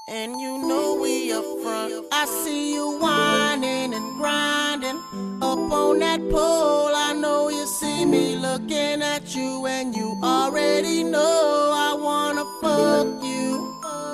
And you know we up front. I see you whining and grinding up on that pole. I know you see me looking at you, and you already know I wanna fuck you.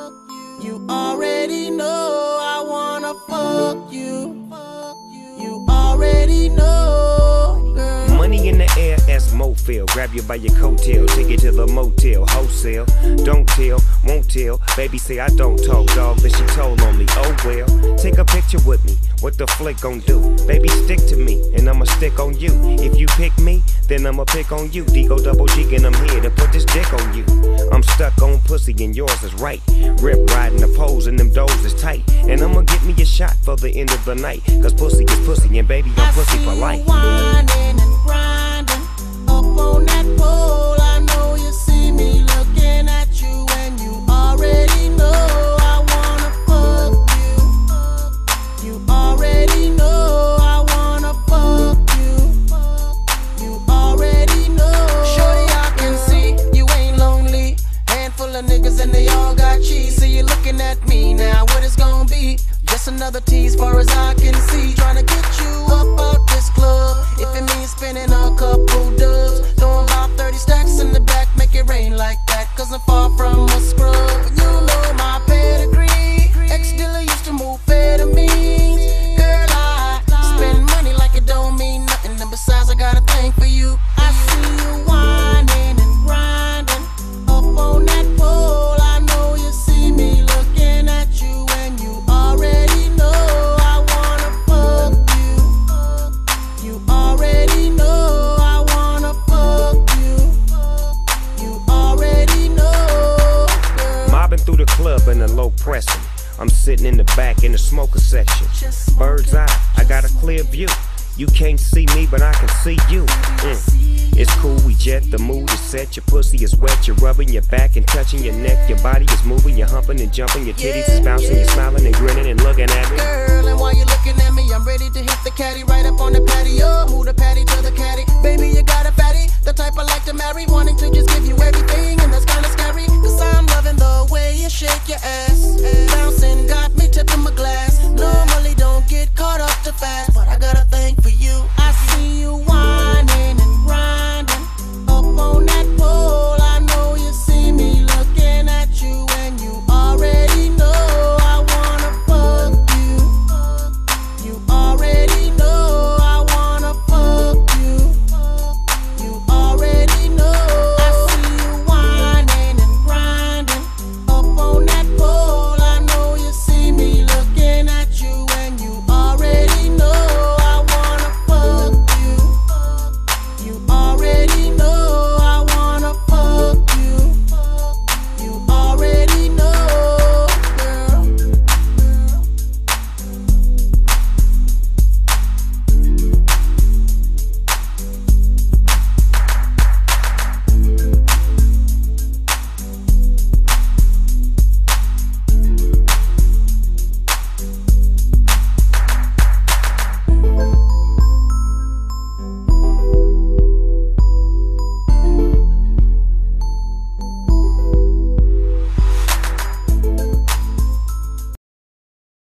You already know I wanna fuck you. You already know, girl. Money in the air as Mofil. Grab you by your coattail, take you to the motel, wholesale. Don't tell, won't tell. Baby say I don't talk, dog, then she told on me. Oh well, take a picture with me. What the flick gon' do? Baby, stick to me, and I'ma stick on you. If you pick me, then I'ma pick on you. D-O double G, and I'm here to put this dick on you. I'm stuck on pussy, and yours is right. Rip riding the poles, and them doors is tight. And I'ma get me a shot for the end of the night. Cause pussy is pussy, and baby, I'm pussy for life. Whining and grinding up on that pole. I know you see me looking at you, and you already know I wanna fuck you. You already know I wanna fuck you. You already know. Shorty, I can see you ain't lonely. Handful of niggas and they all got cheese. See you looking at me now, what it's gonna be? Just another tease far as I can see. Trying to get you up out this club. If it means spending a couple dubs, throwing about 30 stacks in the back, make it rain like that. Cause I'm far from a scrub. You know my pedigree. Ex-dealer used to move amphetamines. Girl, I spend money like it don't mean nothing. And besides, I got a thing for you. I see you whining and grinding up on that pole. I know you see me looking at you, and you already know I wanna fuck you. You already know I wanna fuck you. You already know, girl. Mobbing through the club in a low pressing. I'm sitting in the back in the smoker section. Bird's eye, I got a clear view. You can't see me, but I can see you. It's cool, we jet, the mood is set. Your pussy is wet, you're rubbing your back and touching your neck. Your body is moving, you're humping and jumping. Your titties is bouncing, you're smiling and grinning and looking at me. Girl, and while you're looking at me, I'm ready to hit the caddy right up on the patio. Move the patty to the caddy. Baby, you got a fatty, the type I like to marry. Wanting to just give you everything, and that's kinda scary. Cause I'm loving the way you shake your ass. Bouncing got me tipping my glass. Normally don't get caught up too fast.